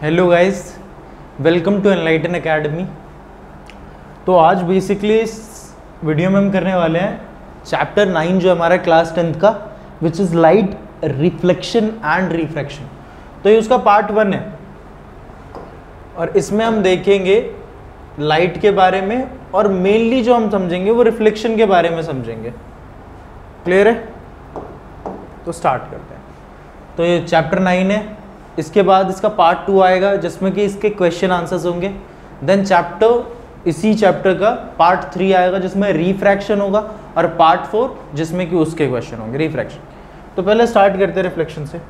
Hello guys, welcome to Enlighten Academy. तो आज basically इस वीडियो में हम करने वाले हैं चैप्टर 9 जो हमारा क्लास 10th का, which is light reflection and refraction. तो ये उसका पार्ट 1 है और इसमें हम देखेंगे लाइट के बारे में और मेनली जो हम समझेंगे वो रिफ्लेक्शन के बारे में समझेंगे। क्लियर है? तो स्टार्ट करते हैं। तो ये चैप्टर 9 है, इसके बाद इसका पार्ट 2 आएगा जिसमें कि इसके क्वेश्चन आंसर्स होंगे। देन इसी चैप्टर का पार्ट 3 आएगा जिसमें रिफ्रैक्शन होगा और पार्ट 4 जिसमें कि उसके क्वेश्चन होंगे रिफ्रैक्शन। तो पहले स्टार्ट करते हैं रिफ्लेक्शन से।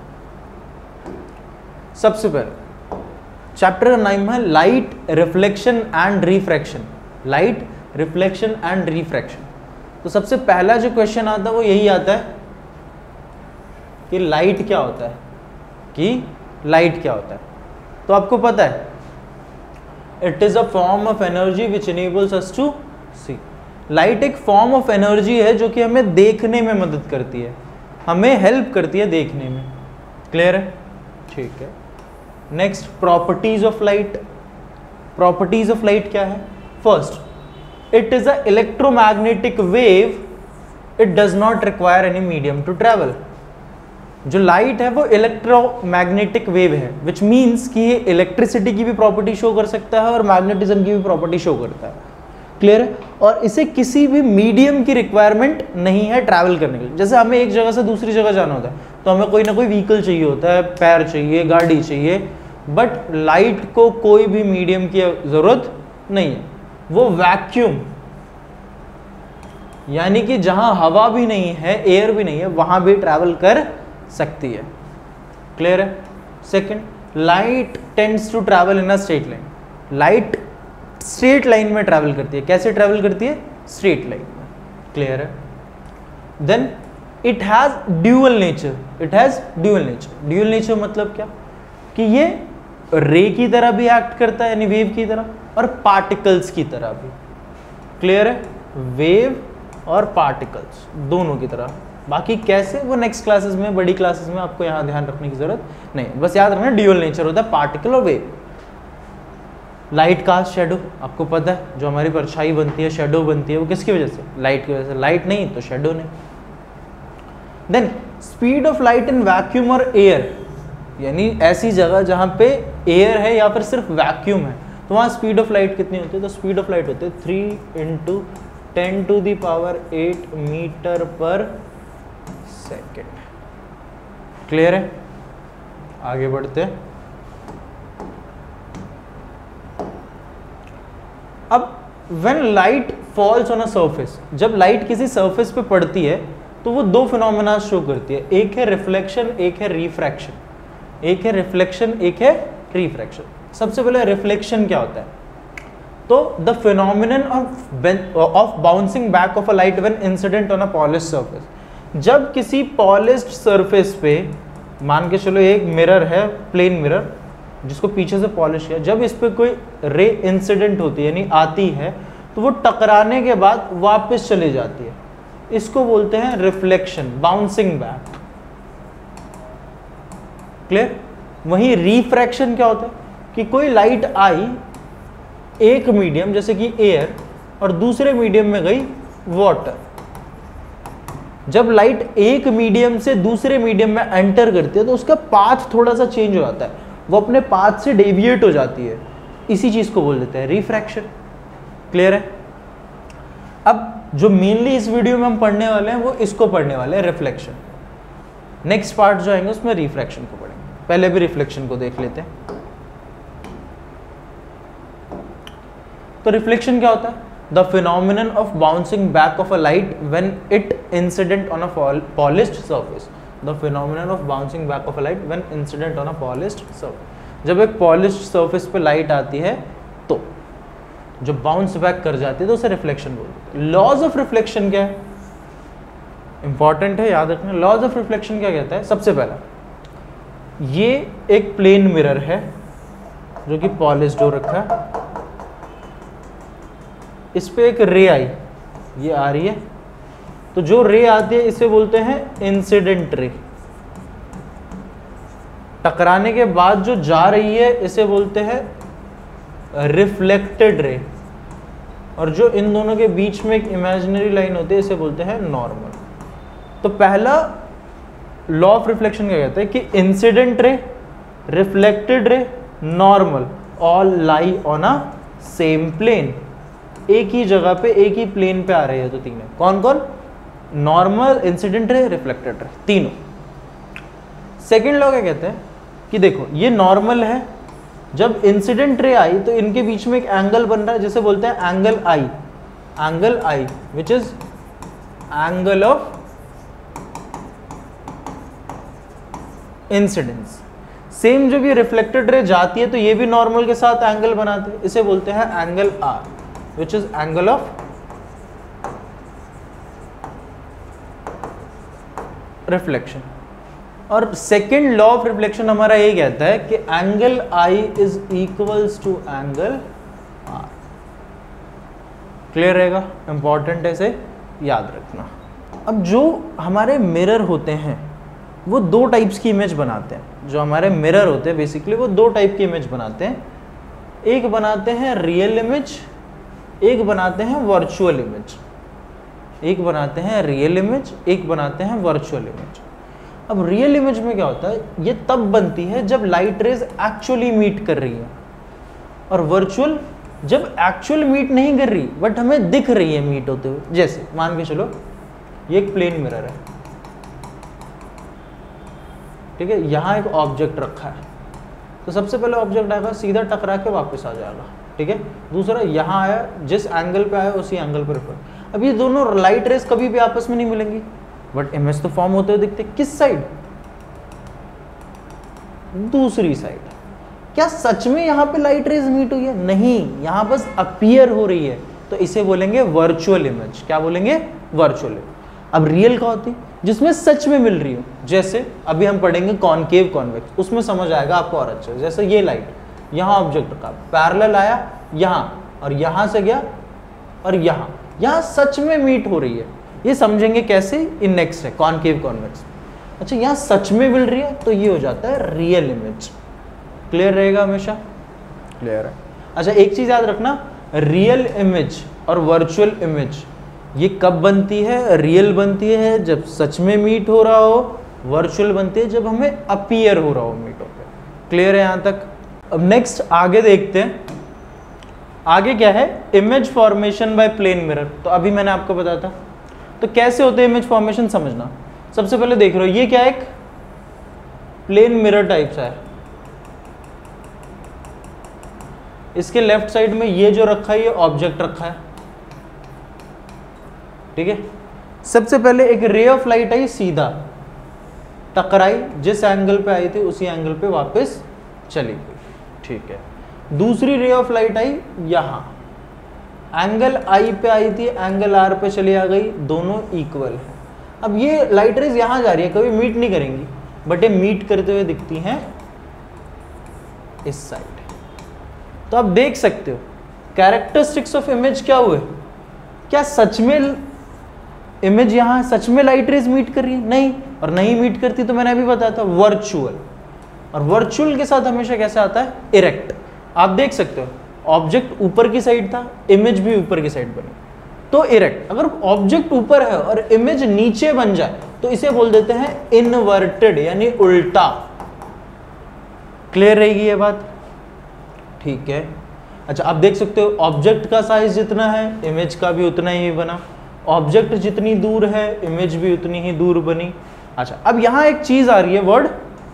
सबसे पहले चैप्टर 9 में light reflection and refraction, light reflection and refraction. तो सबसे पहला जो क्वेश्चन आता है वो यही आता है कि लाइट क्या होता है, लाइट क्या होता है। तो आपको पता है it is a form of energy which enables us to see. Light एक फॉर्म ऑफ एनर्जी है जो कि हमें देखने में मदद करती है, हमें हेल्प करती है देखने में। क्लियर है? ठीक है। Next, properties of light. Properties of light क्या है? First, it is a electromagnetic wave, it does not require any medium to travel. जो लाइट है वो इलेक्ट्रोमैग्नेटिक वेव है, विच मीन्स कि ये इलेक्ट्रिसिटी की भी प्रॉपर्टी शो कर सकता है और मैग्नेटिज्म की भी प्रॉपर्टी शो करता है। क्लियर है? और इसे किसी भी मीडियम की रिक्वायरमेंट नहीं है ट्रैवल करने के लिए। जैसे हमें एक जगह से दूसरी जगह जाना होता है तो हमें कोई ना कोई व्हीकल चाहिए होता है, पैर चाहिए, गाड़ी चाहिए, बट लाइट को कोई भी मीडियम की जरूरत नहीं है। वो वैक्यूम, यानी कि जहां हवा भी नहीं है, एयर भी नहीं है, वहां भी ट्रैवल कर सकती है। क्लियर है? Second, light tends to travel in a straight line. Straight स्ट्रेट लाइन में ट्रैवल करती है। कैसे ट्रैवल करती है? स्ट्रेट लाइन में। क्लियर है? Then it has dual nature. It has dual nature. Dual nature मतलब क्या? कि ये रे की तरह भी एक्ट करता है, यानी वेव की तरह, और पार्टिकल्स की तरह भी। क्लियर है? वेव और पार्टिकल्स दोनों की तरह। बाकी कैसे, वो नेक्स्ट क्लासेस में, बड़ी क्लासेस में आपको यहाँ ध्यान रखने की जरूरत नहीं, बस याद रखना ड्यूअल नेचर होता है पार्टिकल और वेव। लाइट का शेडो आपको पता है, जो हमारी परछाई बनती है, शेडो बनती है, वो किसकी वजह से? लाइट की वजह से। लाइट नहीं तो शेडो नहीं। Then speed of light in vacuum और एयर, यानी ऐसी जगह जहाँ पे एयर है या फिर सिर्फ वैक्यूम है तो वहाँ स्पीड ऑफ लाइट कितनी होती है? तो स्पीड ऑफ लाइट होती है 3 × 10⁸ मीटर पर सेकेंड। क्लियर है? आगे बढ़ते हैं। अब when light falls on a surface, जब लाइट किसी सरफेस पे पड़ती है तो वो दो फिनोमेना शो करती है, एक है रिफ्लेक्शन, एक है रिफ्रैक्शन। एक है रिफ्लेक्शन, एक है रिफ्रैक्शन। सबसे पहले रिफ्लेक्शन क्या होता है? तो the phenomenon of bouncing back of a light when incident on a polished surface. जब किसी पॉलिश्ड सरफेस पे, मान के चलो एक मिरर है, प्लेन मिरर जिसको पीछे से पॉलिश किया, जब इस पे कोई रे इंसिडेंट होती है यानी आती है तो वो टकराने के बाद वापस चली जाती है, इसको बोलते हैं रिफ्लेक्शन, बाउंसिंग बैक। क्लियर? वहीं रिफ्रैक्शन क्या होता है कि कोई लाइट आई एक मीडियम जैसे कि एयर और दूसरे मीडियम में गई वाटर। जब लाइट एक मीडियम से दूसरे मीडियम में एंटर करती है तो उसका पाथ थोड़ा सा चेंज हो जाता है, वो अपने पाथ से डेविएट हो जाती है, इसी चीज को बोल देते हैं रिफ्रैक्शन। क्लियर है? अब जो मेनली इस वीडियो में हम पढ़ने वाले हैं वो इसको पढ़ने वाले हैं, रिफ्लेक्शन। नेक्स्ट पार्ट जो आएंगे उसमें रिफ्रैक्शन को पढ़ेंगे, पहले भी रिफ्लेक्शन को देख लेते हैं। तो रिफ्लेक्शन क्या होता है? The phenomenon of bouncing back of a light when it incident on a polished surface. The phenomenon of bouncing back of a light when incident on a polished surface. जब एक polished surface पे light आती है तो जो bounce back कर जाती है तो उसे रिफ्लेक्शन बोलते हैं। लॉज ऑफ रिफ्लेक्शन क्या है? इंपॉर्टेंट है, याद रखना। लॉज ऑफ रिफ्लेक्शन क्या कहता है? सबसे पहला, ये एक प्लेन मिरर है जो कि पॉलिश्ड हो रखा है, इस पे एक रे आई, ये आ रही है, तो जो रे आती है इसे बोलते हैं इंसिडेंट रे। टकराने के बाद जो जा रही है इसे बोलते हैं रिफ्लेक्टेड रे, और जो इन दोनों के बीच में एक इमेजिनरी लाइन होती है इसे बोलते हैं नॉर्मल। तो पहला लॉ ऑफ रिफ्लेक्शन क्या कहता है कि incident ray, reflected ray, normal all lie on a same plane, एक ही जगह पे एक ही प्लेन पे आ रही है। तो तीनों कौन कौन? नॉर्मल, इंसिडेंट रे, रिफ्लेक्टेड रे, तीनों। सेकेंड लॉ क्या कहते हैं कि देखो ये नॉर्मल है, जब इंसिडेंट रे आई तो इनके बीच में एक एंगल बन रहा है जिसे बोलते हैं angle i, angle i which is angle of incidence. Same जब ये रिफ्लेक्टेड रे जाती है तो ये भी नॉर्मल के साथ एंगल बनाते हैं, इसे बोलते हैं angle r which is angle of reflection. और सेकेंड लॉ ऑफ रिफ्लेक्शन हमारा ये कहता है कि angle I is equals to angle are. Clear रहेगा? इंपॉर्टेंट है, इसे याद रखना। अब जो हमारे मिरर होते हैं वो दो टाइप्स की इमेज बनाते हैं। जो हमारे मिरर होते हैं बेसिकली वो दो टाइप की इमेज बनाते हैं, एक बनाते हैं रियल इमेज, एक बनाते हैं वर्चुअल इमेज। एक बनाते हैं रियल इमेज, एक बनाते हैं वर्चुअल इमेज। अब रियल इमेज में क्या होता है, ये तब बनती है जब लाइट रेज एक्चुअली मीट कर रही है, और वर्चुअल जब एक्चुअल मीट नहीं कर रही बट हमें दिख रही है मीट होते हुए। जैसे मान के चलो ये एक प्लेन मिरर है, ठीक है, यहाँ एक ऑब्जेक्ट रखा है, तो सबसे पहले ऑब्जेक्ट आएगा सीधा टकरा के वापस आ जाएगा, ठीक है। दूसरा यहाँ आया, जिस एंगल पे आया उसी एंगल पर रिफ्लेक्ट। अब ये दोनों लाइट रेज कभी भी आपस में नहीं मिलेंगी बट इमेज तो फॉर्म होते हुए दिखते। किस साइड? दूसरी साइड। क्या सच में यहाँ पे लाइट रेज मीट हुई है? नहीं, यहाँ बस अपीयर हो रही है, तो इसे बोलेंगे वर्चुअल इमेज। क्या बोलेंगे? Virtual image. अब रियल क्या होती? जिसमें सच में मिल रही हो। जैसे अभी हम पढ़ेंगे कॉनकेव कॉन्वेक्स, उसमें समझ आएगा आपको और अच्छा। जैसे ये लाइट यहाँ ऑब्जेक्ट का पैरेलल आया यहाँ, और यहाँ से गया और यहाँ सच में मीट हो रही है। ये समझेंगे कैसे, इन नेक्स्ट है कॉनकेव कॉन्वेक्स। अच्छा, यहाँ सच में मिल रही है तो ये हो जाता है रियल इमेज। क्लियर रहेगा? हमेशा क्लियर है। अच्छा, एक चीज याद रखना, रियल इमेज और वर्चुअल इमेज ये कब बनती है? रियल बनती है जब सच में मीट हो रहा हो, वर्चुअल बनती है जब हमें अपीयर हो रहा हो मीट होकर। क्लियर है यहाँ तक? अब नेक्स्ट आगे देखते हैं। आगे क्या है? Image formation by plane mirror. तो अभी मैंने आपको बताया था, तो कैसे होते हैं इमेज फॉर्मेशन समझना। सबसे पहले देख रहे हो ये क्या है, एक प्लेन मिरर टाइप सा है। इसके लेफ्ट साइड में ये जो रखा है ये ऑब्जेक्ट रखा है, ठीक है। सबसे पहले एक रे ऑफ लाइट आई, सीधा टकराई, जिस एंगल पे आई थी उसी एंगल पे वापस चली गई, ठीक है। दूसरी रे ऑफ लाइट आई यहाँ, एंगल आई पे आई थी, एंगल आर पे चली आ गई, दोनों इक्वल है। अब ये लाइट रेज यहाँ जा रही है, कभी मीट नहीं करेंगी बट ये मीट करते हुए दिखती हैं इस साइड। तो आप देख सकते हो कैरेक्टरिस्टिक्स ऑफ इमेज क्या हुए। क्या सच में इमेज यहाँ सच में लाइट रेज मीट कर रही है? नहीं। और नहीं मीट करती तो मैंने अभी बताया था वर्चुअल। और वर्चुअल के साथ हमेशा कैसे आता है? इरेक्ट। आप देख सकते हो ऑब्जेक्ट ऊपर की साइड था, इमेज भी ऊपर की साइड बनी, तो इरेक्ट। अगर ऑब्जेक्ट ऊपर है और इमेज नीचे बन जाए तो इसे बोल देते हैं इनवर्टेड, यानी उल्टा। क्लियर रहेगी ये बात? ठीक है। अच्छा, आप देख सकते हो ऑब्जेक्ट का साइज जितना है इमेज का भी उतना ही बना, ऑब्जेक्ट जितनी दूर है इमेज भी उतनी ही दूर बनी। अच्छा, अब यहां एक चीज आ रही है, वर्ड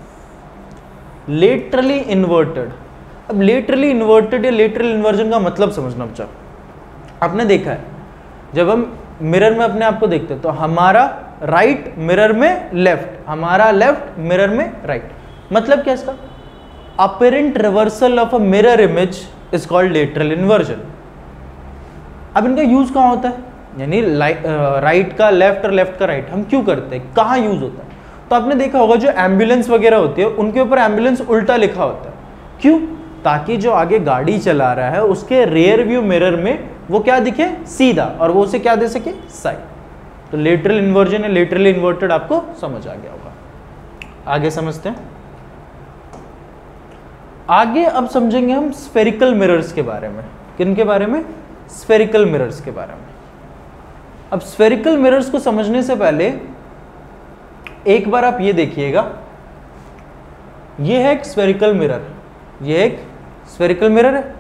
लेटरली इन्वर्टेड। अब लेटरली इन्वर्टेड या लेटरल इन्वर्जन का मतलब समझना बच्चा। आपने देखा है जब हम मिरर में अपने आप को देखते हैं तो हमारा राइट मिरर में लेफ्ट, हमारा लेफ्ट मिरर में राइट। मतलब क्या इसका? Apparent reversal of a mirror image is called lateral inversion. अब इनका यूज कहाँ होता है? यानी राइट का लेफ्ट और लेफ्ट का राइट हम क्यों करते हैं, कहाँ यूज होता है? तो आपने देखा होगा जो एम्बुलेंस वगैरह होती है उनके ऊपर एम्बुलेंस उल्टा लिखा होता है। क्यों? ताकि जो आगे गाड़ी चला रहा है उसके रेयर व्यू मिरर में वो क्या दिखे? सीधा, और वो उसे क्या दे सके? साइड। तो लेटरल इन्वर्जन या लेटरली इन्वर्टेड आपको समझ आ गया होगा। आगे समझते हैं। आगे अब समझेंगे हम स्फेरिकल मिरर्स के बारे में। किन के बारे में? स्फेरिकल मिरर्स के बारे में। अब स्फेरिकल मिरर्स को समझने से पहले एक बार आप ये देखिएगा, ये है एक स्फेरिकल मिरर, ये एक स्फेरिकल मिरर है,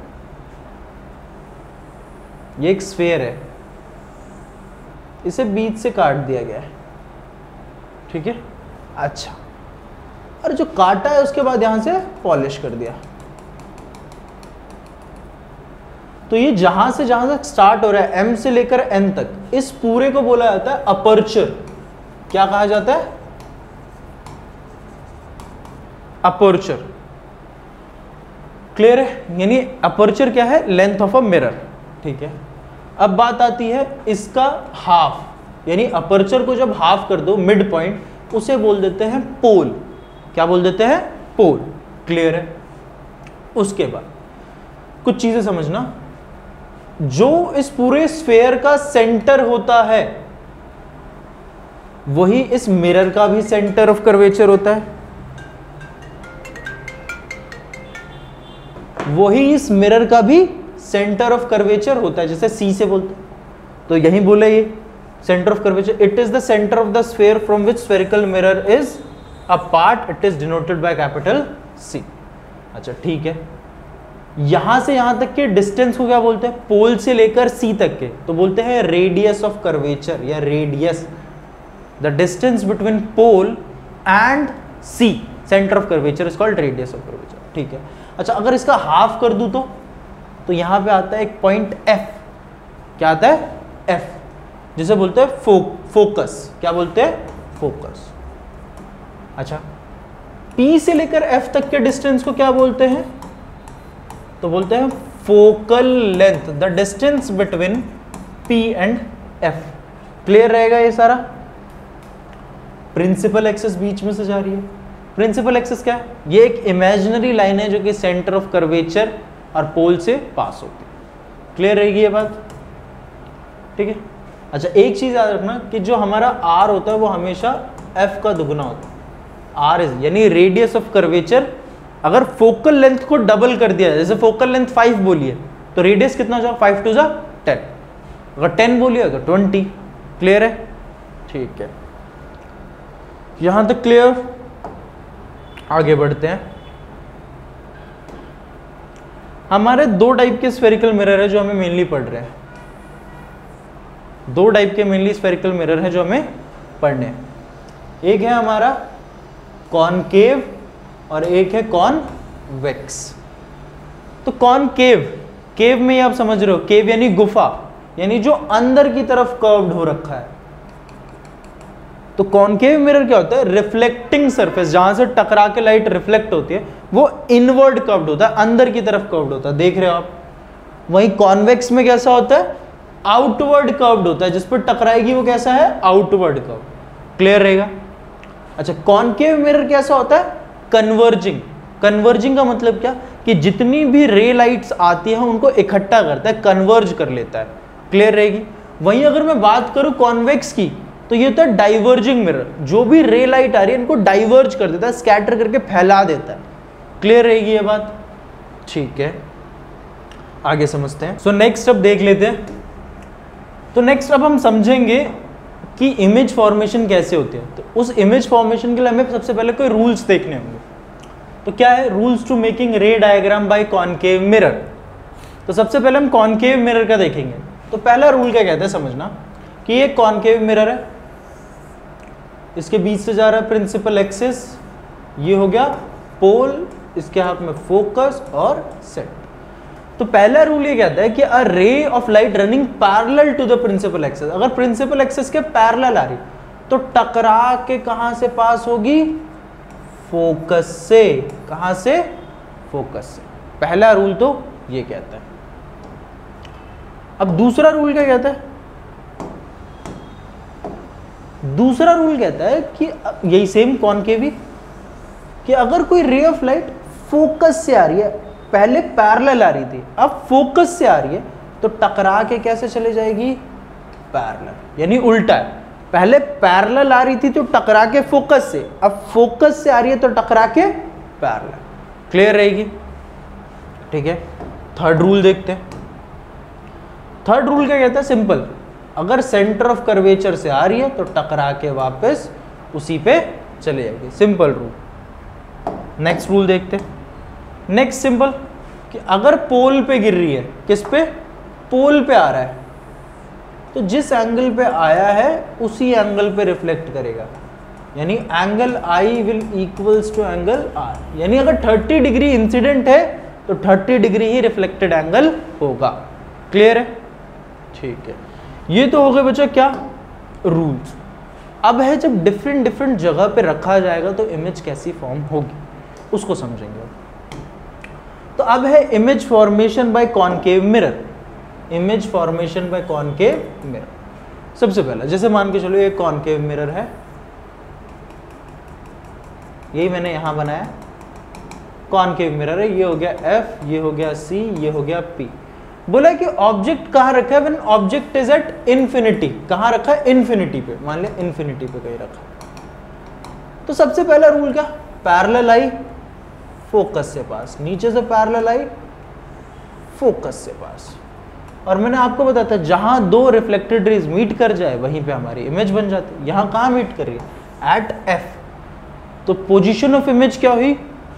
ये एक स्फेयर है, इसे बीच से काट दिया गया है, ठीक है। अच्छा, और जो काटा है उसके बाद यहां से पॉलिश कर दिया, तो ये जहां तक स्टार्ट हो रहा है M से लेकर N तक, इस पूरे को बोला जाता है अपर्चर। क्या कहा जाता है? अपर्चर। क्लियर है? यानी अपर्चर क्या है? लेंथ ऑफ अ मिरर, ठीक है। अब बात आती है इसका हाफ, यानी अपर्चर को जब हाफ कर दो मिड पॉइंट, उसे बोल देते हैं पोल। क्या बोल देते हैं? पोल। क्लियर है? उसके बाद कुछ चीजें समझना, जो इस पूरे स्फेयर का सेंटर होता है वही इस मिरर का भी सेंटर ऑफ कर्वेचर होता है, वही इस मिरर का भी सेंटर ऑफ कर्वेचर होता है, जैसे सी से बोलते हैं, तो यही बोले ये centre of curvature. It is the centre of the sphere from which spherical mirror is a part, it is denoted by capital C. अच्छा, ठीक है। यहां से यहां तक के डिस्टेंस को क्या बोलते हैं? पोल से लेकर सी तक के, तो बोलते हैं रेडियस ऑफ कर्वेचर या radius. The distance between pole and C, centre of curvature, is called radius of curvature, ठीक है। अच्छा, अगर इसका हाफ कर दूं तो यहां पे आता है एक पॉइंट F। क्या आता है? F, जिसे बोलते हैं फोकस। क्या बोलते हैं? फोकस। अच्छा, P से लेकर F तक के डिस्टेंस को क्या बोलते हैं? तो बोलते हैं focal length, the distance between P and F। Clear रहेगा ये सारा? प्रिंसिपल एक्सिस बीच में से जा रही है। प्रिंसिपल एक्सिस क्या है? ये एक इमेजिनरी लाइन है जो कि सेंटर ऑफ कर्वेचर और पोल से पास होती है। क्लियर रहेगी ये बात? ठीक है। अच्छा, एक चीज याद रखना कि जो हमारा R होता है वो हमेशा F का दुगुना होता है। R इज यानी रेडियस ऑफ कर्वेचर, अगर फोकल लेंथ को डबल कर दिया, जैसे फोकल लेंथ 5 बोलिए तो रेडियस कितना हो जाएगा? 5 टू 10। अगर 10 बोलिए तो 20। क्लियर है? ठीक है, यहां तक क्लियर? आगे बढ़ते हैं। हमारे दो टाइप के स्फेरिकल मिरर है जो हमें मेनली पढ़ रहे हैं। दो टाइप के मेनली स्फेरिकल मिरर है जो हमें पढ़ने हैं। एक है हमारा कॉनकेव और एक है कॉन्वेक्स। तो कॉनकेव, केव में आप समझ रहे हो, केव यानी गुफा, यानी जो अंदर की तरफ कर्व्ड हो रखा है। तो कॉनकेव मिरर क्या होता है? रिफ्लेक्टिंग सरफेस, जहां से टकरा के लाइट रिफ्लेक्ट होती है वो इनवर्ड कर्व्ड होता है, अंदर की तरफ कर्व्ड होता है, देख रहे हो आप। वहीं कॉन्वेक्स में कैसा होता है? आउटवर्ड कर्व्ड होता है, जिस पर टकराएगी वो कैसा है? Outward curve. क्लियर रहेगा? अच्छा, कॉनकेव मिरर कैसा होता है? कन्वर्जिंग। कन्वर्जिंग का मतलब क्या? कि जितनी भी रे लाइट्स आती है उनको इकट्ठा करता है, कन्वर्ज कर लेता है। क्लियर रहेगी? वहीं अगर मैं बात करूं कॉन्वेक्स की, तो ये होता है डाइवर्जिंग मिरर, जो भी रे लाइट आ रही है इनको डाइवर्ज कर देता है, स्कैटर करके फैला देता है। क्लियर रहेगी ये बात? ठीक है, आगे समझते हैं। सो नेक्स्ट अब देख लेते हैं। तो नेक्स्ट अब हम समझेंगे कि इमेज फॉर्मेशन कैसे होती है। तो उस इमेज फॉर्मेशन के लिए हमें सबसे पहले कोई रूल्स देखने होंगे। तो क्या है? Rules to making ray diagram by concave mirror. तो सबसे पहले हम कॉनकेव मिरर का देखेंगे। तो पहला रूल क्या कहता है समझना, कि ये कॉनकेव मिरर है, इसके बीच से जा रहा है प्रिंसिपल एक्सिस, ये हो गया पोल, इसके हाथ में फोकस और सेट। तो पहला रूल ये कहता है कि a ray of light running parallel to the principal axis, अगर प्रिंसिपल एक्सिस के पैरेलल आ रही तो टकरा के कहां से पास होगी? फोकस से। कहां से? फोकस से। पहला रूल तो ये कहता है। अब दूसरा रूल क्या कहता है? दूसरा रूल कहता है कि यही सेम कॉनकेव, कि अगर कोई रे ऑफ लाइट फोकस से आ रही है, पहले पैरेलल आ रही थी अब फोकस से आ रही है, तो टकरा के कैसे चले जाएगी? पैरेलल, यानी उल्टा है। पहले पैरेलल आ रही थी तो टकरा के फोकस से, अब फोकस से आ रही है तो टकरा के पैरेलल। क्लियर रहेगी? ठीक है। थर्ड रूल देखते हैं। थर्ड रूल क्या कहता है? सिंपल, अगर सेंटर ऑफ कर्वेचर से आ रही है तो टकरा के वापस उसी पे चले जाएगी, सिंपल रूल। नेक्स्ट रूल देखते हैं। नेक्स्ट सिंपल कि अगर पोल पे गिर रही है, किस पे? पोल पे आ रहा है, तो जिस एंगल पे आया है उसी एंगल पे रिफ्लेक्ट करेगा, यानी angle i will equals to angle r. यानी अगर 30 डिग्री इंसिडेंट है तो 30 डिग्री ही रिफ्लेक्टेड एंगल होगा। क्लियर है? ठीक है, ये तो हो गए बच्चा क्या? रूल्स। अब है जब डिफरेंट डिफरेंट जगह पे रखा जाएगा तो इमेज कैसी फॉर्म होगी, उसको समझेंगे। तो अब है image formation by concave mirror. Image formation by concave mirror. सबसे पहला जैसे मान के चलो ये कॉनकेव मिरर है, यही मैंने यहां बनाया कॉनकेव मिरर है। ये हो गया F, ये हो गया C, ये हो गया P। बोला कि ऑब्जेक्ट कहां रखा है? When object is at infinity. कहां रखा है? इन्फिनिटी पे। मान लिया इन्फिनिटी पे कहीं रखा। तो सबसे पहला रूल क्या? पैरेलल आई फोकस से पास, नीचे से पैरेलल आई फोकस से पास। और मैंने आपको बताया था जहां दो रिफ्लेक्टेड रेज मीट कर जाए वहीं पे हमारी इमेज बन जाती है। यहां कहां मीट कर रही है? At F। तो पोजीशन ऑफ इमेज क्या हुई?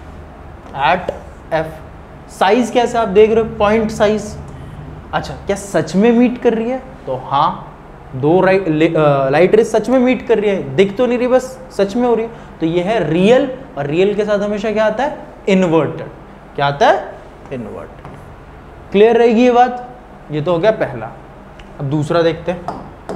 Eight F। साइज कैसे आप देख रहे हो? Point size. अच्छा, क्या सच में मीट कर रही है? तो हाँ, दो लाइट रेज सच में मीट कर रही है, दिख तो नहीं रही, बस सच में हो रही है। तो ये है रियल, और रियल के साथ हमेशा क्या आता है? इन्वर्टेड। क्या आता है? इन्वर्टेड। क्लियर रहेगी ये बात? ये तो हो गया पहला। अब दूसरा देखते हैं।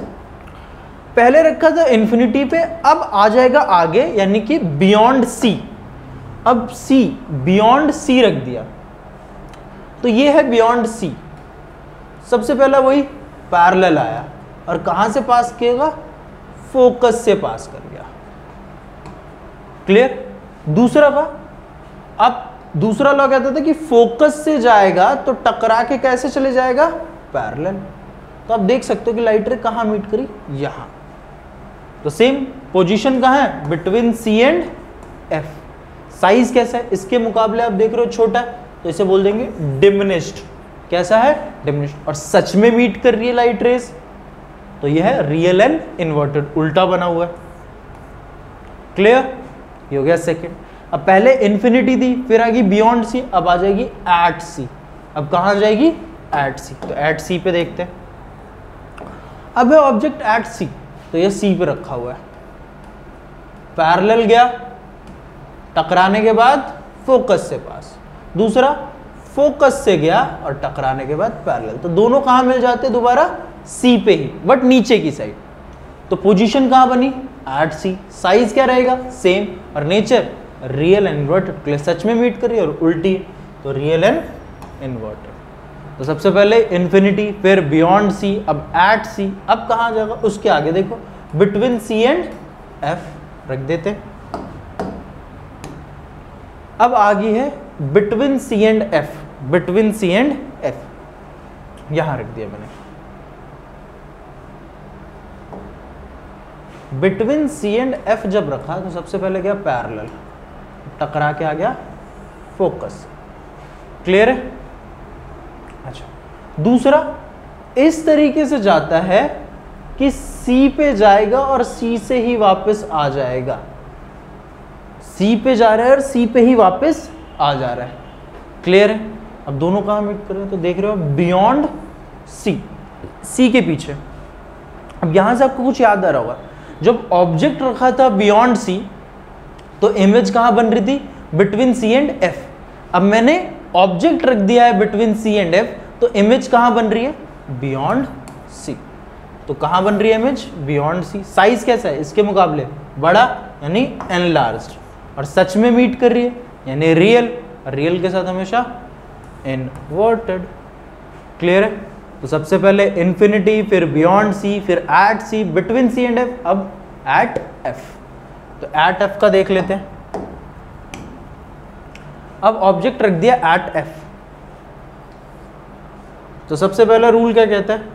पहले रखा था इन्फिनिटी पे, अब आ जाएगा आगे, यानी कि बियॉन्ड C। अब C, बियॉन्ड C रख दिया, तो ये है बियॉन्ड C। सबसे पहला वही पैरेलल आया, और कहां से पास किएगा? फोकस से पास कर गया। क्लियर? दूसरा का, अब दूसरा लॉ कहता था कि फोकस से जाएगा तो टकरा के कैसे चले जाएगा? पैरेलल। तो आप देख सकते हो कि लाइट रे कहां मीट करी? यहां। तो सेम पोजीशन कहां है? Between C and F। Size कैसा है? इसके मुकाबले आप देख रहे हो छोटा है, तो इसे बोल देंगे डिमिनिश्ड। कैसा है? डिमिनिश्ड। और सच में मीट कर रही है लाइट रेस, तो यह है रियल एंड इन्वर्टेड, उल्टा बना हुआ है। क्लियर? ये हो गया सेकंड। अब पहले इन्फिनिटी थी, फिर आ गई बियॉन्ड C, अब आ जाएगी एट C। अब कहां जाएगी? At C। तो एट C पे देखते हैं। अब है ऑब्जेक्ट एट C, तो ये C पे रखा हुआ है, पैरेलल गया, टकराने के बाद फोकस से पास। दूसरा फोकस से गया और टकराने के बाद पैरेलल। तो दोनों कहां मिल जाते? दोबारा C पे ही, बट नीचे की साइड। तो पोजीशन कहां बनी? Eight C। साइज क्या रहेगा? सेम। और नेचर रियल एंड इन्वर्टेड, सच में मीट कर रही है और उल्टी, तो रियल एंड इन्वर्टेड। तो सबसे पहले इन्फिनिटी, फिर बियॉन्ड C, अब एट C। अब कहां जाएगा? उसके आगे देखो, बिटवीन C एंड F रख देते। अब आगे है between C and F। Between C and F यहां रख दिया मैंने। बिटवीन C एंड F जब रखा तो सबसे पहले गया पैरेलल, टकरा के आ गया फोकस। क्लियर है? अच्छा, दूसरा इस तरीके से जाता है कि C पे जाएगा और C से ही वापस आ जाएगा। C पे जा रहा है और C पे ही वापस आ जा रहा है। क्लियर है? अब दोनों कहां मीट कर रहे हैं? तो देख रहे हो बियॉन्ड C के पीछे। अब यहां से आपको कुछ याद आ रहा होगा, जब ऑब्जेक्ट रखा था बियॉन्ड C तो इमेज कहां बन रही थी? Between C and F। अब मैंने ऑब्जेक्ट रख दिया है बिटवीन C एंड F, तो इमेज कहां बन रही है? Beyond C। तो कहां बन रही है इमेज? Beyond C। साइज कैसा है? इसके मुकाबले बड़ा, यानी एनलार्ज्ड। और सच में मीट कर रही है, यानी रियल। रियल के साथ हमेशा इन्वर्टेड। क्लियर है? तो सबसे पहले इन्फिनिटी, फिर बियॉन्ड C, फिर at C, between C and F, अब एट F। तो एट F का देख लेते हैं। अब ऑब्जेक्ट रख दिया एट F, तो सबसे पहला रूल क्या कहता है?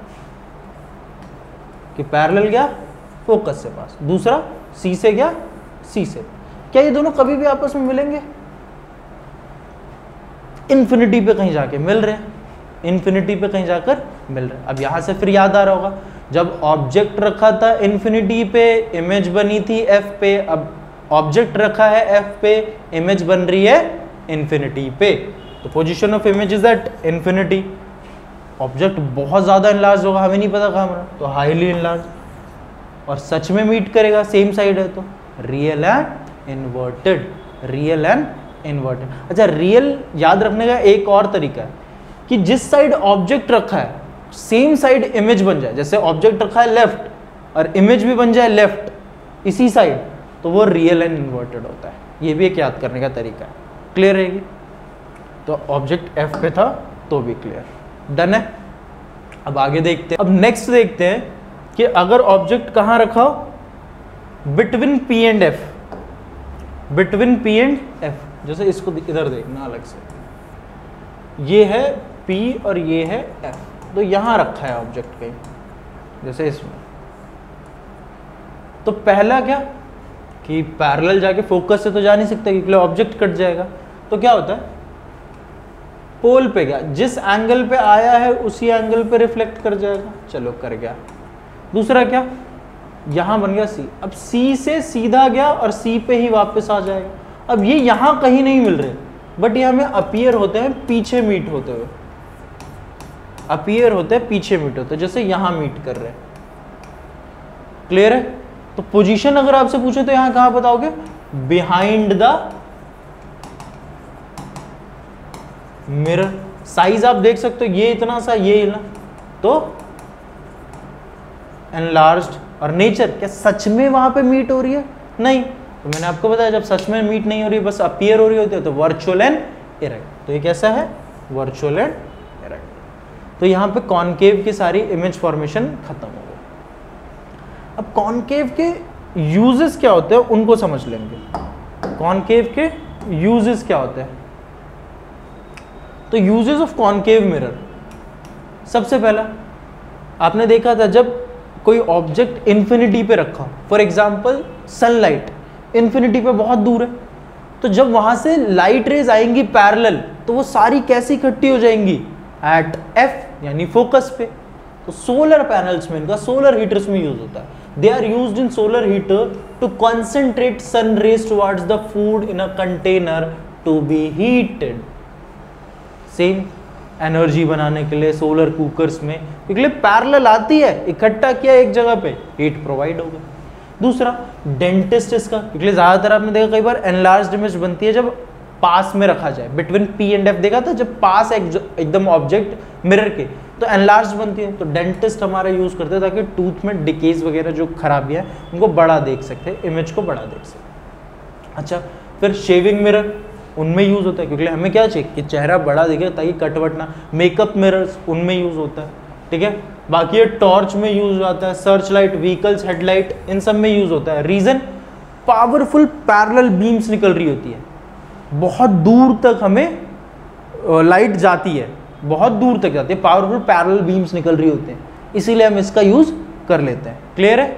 कि पैरेलल गया फोकस से पास। दूसरा C से गया C से। क्या ये दोनों कभी भी आपस में मिलेंगे? इन्फिनिटी पे कहीं जाके मिल रहे हैं, इन्फिनिटी पे कहीं जाकर मिल रहे हैं। अब यहाँ से फिर याद आ रहा होगा, जब ऑब्जेक्ट रखा था इन्फिनिटी पे, इमेज बनी थी एफ पे, अब ऑब्जेक्ट रखा है एफ पे, इमेज बन रही है इन्फिनिटी पे, तो position of image is at infinity. Object बहुत ज़्यादा इनलार्ज होगा, हमें नहीं पता कहाँ बना, तो हाईली इनलार्ज, और सच में मीट करेगा, सेम साइड है तो real and inverted, real and inverted. अच्छा, रियल याद रखने का एक और तरीका है कि जिस साइड ऑब्जेक्ट रखा है सेम साइड इमेज बन जाए, जैसे ऑब्जेक्ट रखा है लेफ्ट और इमेज भी बन जाए लेफ्ट इसी साइड, तो वो रियल एंड इन्वर्टेड होता है। ये भी एक याद करने का तरीका है, क्लियर रहेगी। तो ऑब्जेक्ट एफ पे था तो भी क्लियर, डन है। अब आगे देखते हैं, अब नेक्स्ट देखते हैं कि अगर ऑब्जेक्ट कहाँ रखा हो, between P and F, between P and F, जैसे इसको इधर देखना अलग से, ये है P और ये है F, तो यहां रखा है ऑब्जेक्ट कहीं, जैसे इसमें, तो पहला क्या कि पैरेलल जाके फोकस से तो जा नहीं सकता क्योंकि ऑब्जेक्ट कट जाएगा, तो क्या होता है पोल पे गया, जिस एंगल पे आया है उसी एंगल पे रिफ्लेक्ट कर जाएगा, चलो कर गया। दूसरा क्या, यहां बन गया C, अब C से सीधा गया और C पे ही वापस आ जाएगा। अब ये यहां कहीं नहीं मिल रहे, बट ये हमें अपीयर होते हैं पीछे मीट होते हुए, अपीयर होते हैं पीछे मीट होते हैं, जैसे यहां मीट कर रहे हैं, क्लियर है। तो पोजीशन अगर आपसे पूछे तो यहां कहां बताओगे, बिहाइंड द मिरर। साइज आप देख सकते हो, ये इतना सा, ये इतना, तो एनलार्ज्ड। और नेचर, क्या सच में वहां पे मीट हो रही है, नहीं, तो मैंने आपको बताया जब सच में मीट नहीं हो रही, बस अपीयर हो रही होती है, तो वर्चुअल एंड इरेक्ट। तो ये कैसा है, वर्चुअल एंड इरेक्ट। तो यहाँ पे कॉनकेव की सारी इमेज फॉर्मेशन खत्म हो गई। अब कॉनकेव के यूजेस क्या होते हैं उनको समझ लेंगे। कॉनकेव के यूजेस क्या होते हैं, तो यूजेस ऑफ कॉनकेव मिरर, सबसे पहला आपने देखा था जब कोई ऑब्जेक्ट इन्फिनिटी पे रखा, फॉर एग्जाम्पल सनलाइट इन्फिनिटी पे बहुत दूर है, तो जब वहां से लाइट रेज आएंगी पैरेलल, तो वो सारी कैसी इकट्ठी हो जाएंगी एट एफ यानी फोकस पे। तो सोलर पैनल्स में इनका, सोलर हीटर्स में यूज होता है। They are used in solar heater to concentrate sun rays towards the food in a container to be heated. Same energy बनाने के लिए सोलर कुकर्स में, क्योंकि पैरेलल आती है, इकट्ठा किया एक जगह पे, हीट प्रोवाइड होगा। दूसरा डेंटिस्ट इसका, क्योंकि ज्यादातर आपने देखा कई बार एनलार्ज्ड इमेज बनती है जब पास में रखा जाए, बिटवीन पी एंड एफ देखा था, जब पास एकदम ऑब्जेक्ट मिरर के, तो एनलार्ज्ड बनती है। तो डेंटिस्ट हमारा यूज करते हैं ताकि टूथ में डिकेज वगैरह जो खराबियां हैं उनको बड़ा देख सकते हैं, इमेज को बड़ा देख सकते। अच्छा, फिर शेविंग मिरर उनमें यूज होता है, क्योंकि हमें क्या चाहिए कि चेहरा बड़ा दिखे ताकि कटवट ना। मेकअप मिरर्स उनमें यूज होता है, ठीक है। बाकी ये टॉर्च में यूज आता है, सर्च लाइट, व्हीकल्स हेडलाइट, इन सब में यूज होता है। रीजन, पावरफुल पैरेलल बीम्स निकल रही होती है, बहुत दूर तक हमें लाइट जाती है, बहुत दूर तक जाती है, पावरफुल पैरेलल बीम्स निकल रही होते हैं, इसीलिए हम इसका यूज कर लेते हैं। क्लियर है।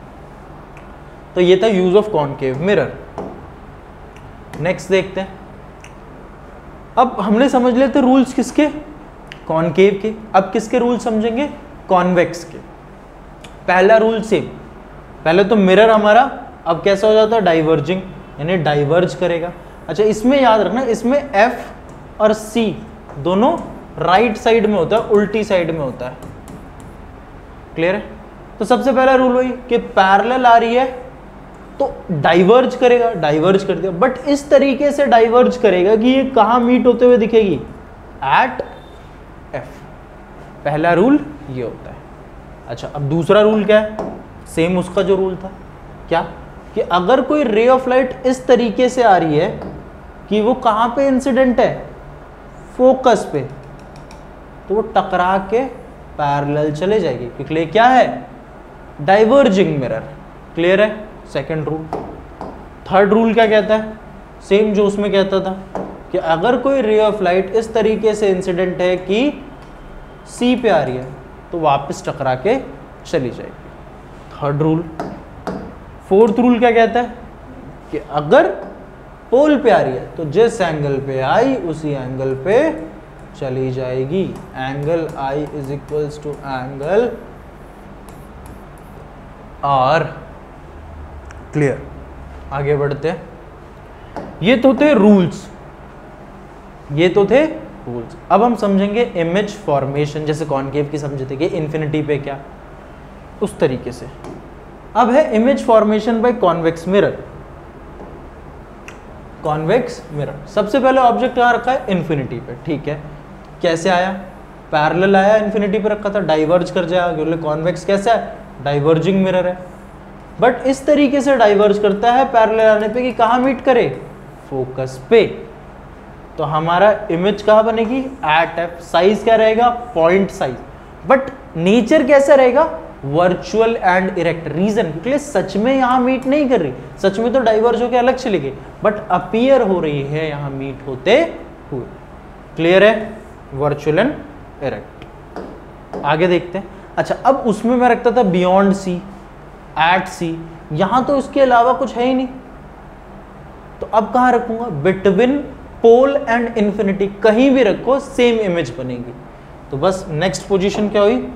तो ये था use of concave mirror. Next देखते हैं। अब हमने समझ लेते रूल्स किसके, कॉनकेव के। अब किसके रूल समझेंगे, कॉन्वेक्स के। पहला रूल सेम, पहले तो मिरर हमारा अब कैसा हो जाता है, डाइवर्जिंग, यानी डाइवर्ज करेगा। अच्छा, इसमें याद रखना, इसमें एफ और सी दोनों राइट साइड में होता है, उल्टी साइड में होता है। क्लियर है। तो सबसे पहला रूल वही कि पैरेलल आ रही है तो डाइवर्ज करेगा, डाइवर्ज कर दिया, बट इस तरीके से डाइवर्ज करेगा कि ये कहां मीट होते हुए दिखेगी, एट एफ। पहला रूल ये होता है। अच्छा, अब दूसरा रूल क्या है, सेम उसका जो रूल था, क्या कि अगर कोई रे ऑफ लाइट इस तरीके से आ रही है कि वो कहां पे इंसिडेंट है, फोकस पे, तो वो टकरा के पैरेलल चले जाएगी, क्योंकि ये क्या है, डाइवर्जिंग मिरर। क्लियर है। Second rule. थर्ड रूल क्या कहता है, सेम जो उसमें कहता था कि अगर कोई रे ऑफ लाइट इस तरीके से इंसिडेंट है कि सी पे आ रही है तो वापस टकरा के चली जाएगी। Third rule. फोर्थ रूल क्या कहता है कि अगर पोल पे आ रही है तो जिस एंगल पे आई उसी एंगल पे चली जाएगी। Angle I is equals to angle are. Clear? आगे बढ़ते हैं। ये तो थे रूल्स, ये तो थे रूल्स। अब हम समझेंगे इमेज फॉर्मेशन, जैसे कॉनकेव की समझे थे कि इन्फिनिटी पे क्या, उस तरीके से। अब है image formation by convex mirror. Convex mirror सबसे पहले ऑब्जेक्ट कहाँ रखा है? इन्फिनिटी पे। ठीक है, कैसे आया? पैरेलल आया, इन्फिनिटी पे रखा था, डाइवर्ज कर जाएगा। कॉन्वेक्स कैसा है? डाइवर्जिंग मिरर है, बट इस तरीके से डाइवर्ज करता है पैरेलल आने पे कि कहाँ मीट करे? फोकस पे। तो हमारा इमेज कहाँ बनेगी? Eight F. साइज क्या रहेगा? Point size. बट नेचर कैसा रहेगा? Virtual and erect. रीजन क्योंकि सच में यहाँ मीट नहीं कर रही, सच में तो डाइवर्ज होकर अलग चली गई, बट अपीयर हो रही है यहाँ मीट होते हुए। क्लियर है? Virtual and erect. आगे देखते हैं। अच्छा, अब उसमें मैं रखता था बियॉन्ड सी, एट सी, यहां तो इसके अलावा कुछ है ही नहीं, तो अब कहां रखूंगा? Between pole and infinity. कहीं भी रखो सेम इमेज बनेगी। तो बस नेक्स्ट पोजीशन क्या हुई?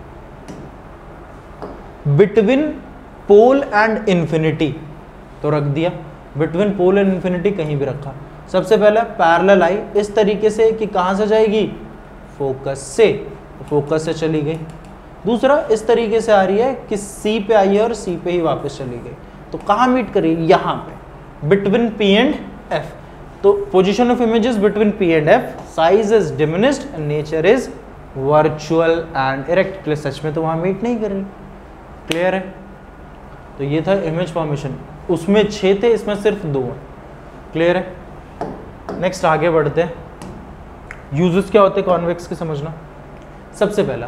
बिटवीन पोल एंड इंफिनिटी, तो रख दिया बिटवीन पोल एंड इंफिनिटी, कहीं भी रखा। सबसे पहला पैरेलल आई इस तरीके से कि कहां से जाएगी? फोकस से, फोकस से चली गई। दूसरा इस तरीके से आ रही है कि सी पे आई है और सी पे ही वापस चली गई, तो कहां मीट करेगी? यहां पे, बिटवीन पी एंड एफ। तो position of images between P and F, size is diminished and nature is virtual and erect. सच में तो वहां मीट नहीं कर रही। क्लियर है? तो ये था इमेज फॉर्मेशन। उसमें 6 थे, इसमें सिर्फ 2 है। क्लियर है? नेक्स्ट आगे बढ़ते हैं। यूजेस क्या होते हैं कॉन्वेक्स के, समझना। सबसे पहला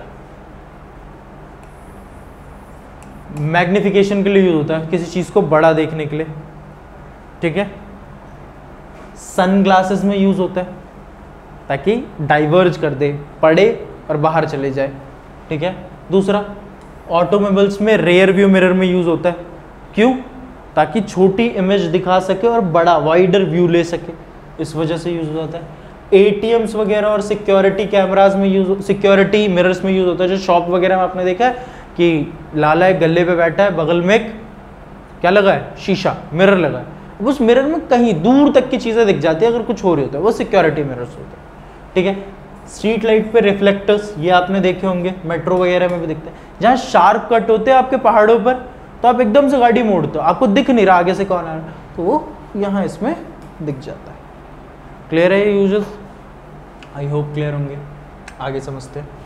मैग्निफिकेशन के लिए यूज होता है, किसी चीज को बड़ा देखने के लिए। ठीक है? सन ग्लासेस में यूज होता है ताकि डाइवर्ज कर दे, पड़े और बाहर चले जाए। ठीक है? दूसरा ऑटोमोबाइल्स में रेयर व्यू मिरर में यूज होता है। क्यों? ताकि छोटी इमेज दिखा सके और बड़ा वाइडर व्यू ले सके, इस वजह से यूज होता है। एटीएम्स वगैरह और सिक्योरिटी कैमरास में यूज, सिक्योरिटी मिरर्स में यूज होता है। जो शॉप वगैरह में आपने देखा है कि लाला एक गले पे बैठा है, बगल में एक क्या लगा है? शीशा, मिरर लगा है। उस मिरर में कहीं दूर तक की चीजें दिख जाती है अगर कुछ हो रही होता है, वो सिक्योरिटी मिरर्स होते हैं। ठीक है? स्ट्रीट लाइट पे रिफ्लेक्टर्स, ये आपने देखे होंगे, मेट्रो वगैरह में भी दिखते हैं। जहाँ शार्प कट होते हैं आपके पहाड़ों पर, तो आप एकदम से गाड़ी मोड़ते हो, आपको दिख नहीं रहा आगे से कौन आ रहा है, तो वो यहाँ इसमें दिख जाता है। क्लियर है ये यूजेस? आई होप क्लियर होंगे। आगे समझते हैं।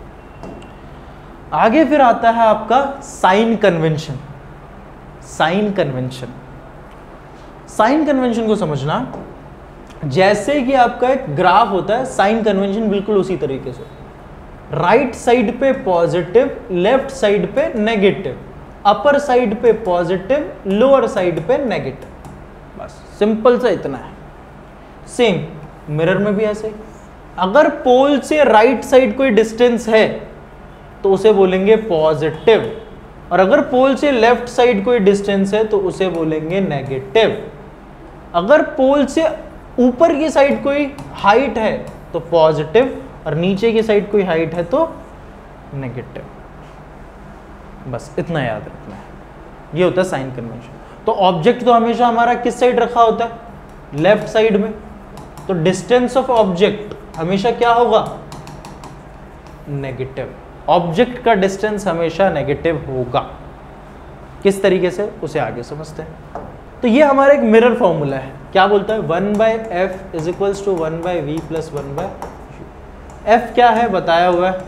आगे फिर आता है आपका sign convention. Sign convention, sign convention को समझना, जैसे कि आपका एक ग्राफ होता है, साइन कन्वेंशन बिल्कुल उसी तरीके से। राइट साइड पे पॉजिटिव, लेफ्ट साइड पे नेगेटिव, अपर साइड पे पॉजिटिव, लोअर साइड पे नेगेटिव। बस सिंपल सा इतना है। सेम मिरर में भी ऐसे ही। अगर पोल से राइट साइड कोई डिस्टेंस है तो उसे बोलेंगे पॉजिटिव, और अगर पोल से लेफ्ट साइड कोई डिस्टेंस है तो उसे बोलेंगे नेगेटिव। अगर पोल से ऊपर की साइड कोई हाइट है तो पॉजिटिव, और नीचे की साइड कोई हाइट है तो नेगेटिव। बस इतना याद रखना है। ये होता है साइन कन्वेंशन। तो ऑब्जेक्ट तो हमेशा हमारा किस साइड रखा होता है? लेफ्ट साइड में। तो डिस्टेंस ऑफ ऑब्जेक्ट हमेशा क्या होगा? नेगेटिव। ऑब्जेक्ट का डिस्टेंस हमेशा नेगेटिव होगा। किस तरीके से, उसे आगे समझते हैं। तो ये हमारा एक मिरर फॉर्मूला है। क्या बोलता है? 1/f is equals to 1/v plus 1/u। f क्या है? बताया हुआ है,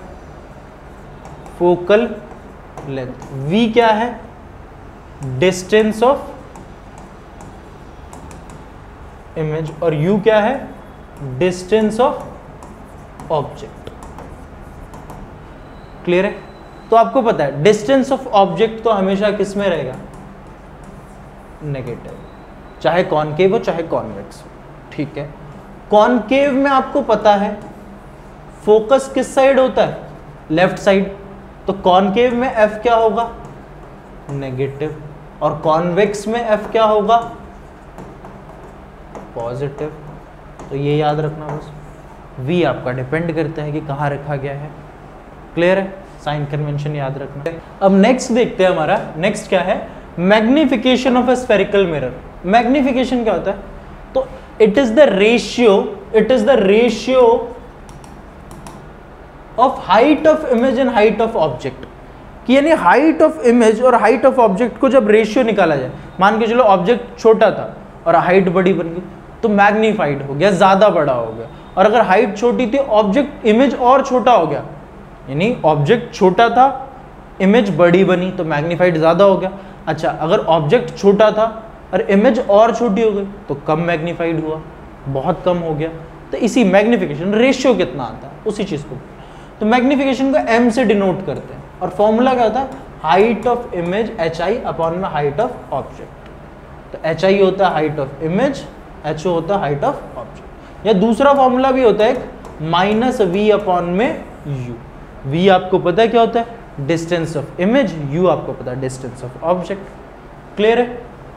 फोकल लेंथ। v क्या है? Distance of image. और u क्या है? Distance of object. क्लियर है? तो आपको पता है डिस्टेंस ऑफ ऑब्जेक्ट तो हमेशा किस में रहेगा? नेगेटिव, चाहे कॉनकेव हो चाहे कॉन्वेक्स हो। ठीक है? कॉनकेव में आपको पता है फोकस किस साइड होता है? Left side. तो कॉनकेव में f क्या होगा? नेगेटिव। और कॉन्वेक्स में f क्या होगा? पॉजिटिव, तो ये याद रखना बस। v आपका डिपेंड करता है कि कहाँ रखा गया है। क्लियर है? साइन कन्वेंशन याद रखना है। अब नेक्स्ट देखते हैं, हमारा नेक्स्ट क्या है, magnification of a spherical mirror. Magnification क्या होता है? तो it is the ratio of height of image and height of object, कि यानी हाइट ऑफ इमेज और हाइट ऑफ ऑब्जेक्ट को जब रेशियो निकाला जाए, मान के चलो ऑब्जेक्ट छोटा था और हाइट बड़ी बन गई तो मैग्नीफाइड हो गया, ज्यादा बड़ा हो गया। और अगर हाइट छोटी थी, ऑब्जेक्ट इमेज और छोटा हो गया, यानी ऑब्जेक्ट छोटा था, इमेज बड़ी बनी तो मैग्नीफाइड ज्यादा हो गया। अच्छा, अगर ऑब्जेक्ट छोटा था और इमेज और छोटी हो गई तो कम मैग्नीफाइड हुआ, बहुत कम हो गया। तो इसी मैग्निफिकेशन रेशियो कितना आता है उसी चीज को, तो मैग्निफिकेशन को m से डिनोट करते हैं। और फॉर्मूला क्या होता है, height of image hi upon में हाइट ऑफ ऑब्जेक्ट। तो hi होता है हाइट ऑफ इमेज, ho होता है हाइट ऑफ ऑब्जेक्ट। या दूसरा फॉर्मूला भी होता है माइनस v अपॉन में u। v आपको पता है क्या होता है, डिस्टेंस ऑफ इमेज, u आपको पता है डिस्टेंस ऑफ ऑब्जेक्ट। क्लियर है?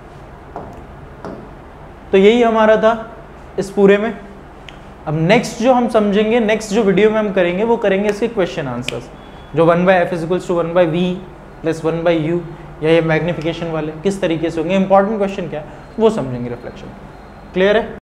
तो यही हमारा था इस पूरे में। अब नेक्स्ट जो हम समझेंगे, नेक्स्ट जो वीडियो में हम करेंगे वो करेंगे इसके क्वेश्चन आंसर्स, जो 1/f = 1/v + 1/u, या ये मैग्निफिकेशन वाले किस तरीके से होंगे, इंपॉर्टेंट क्वेश्चन क्या है वो समझेंगे रिफ्लेक्शन। क्लियर है?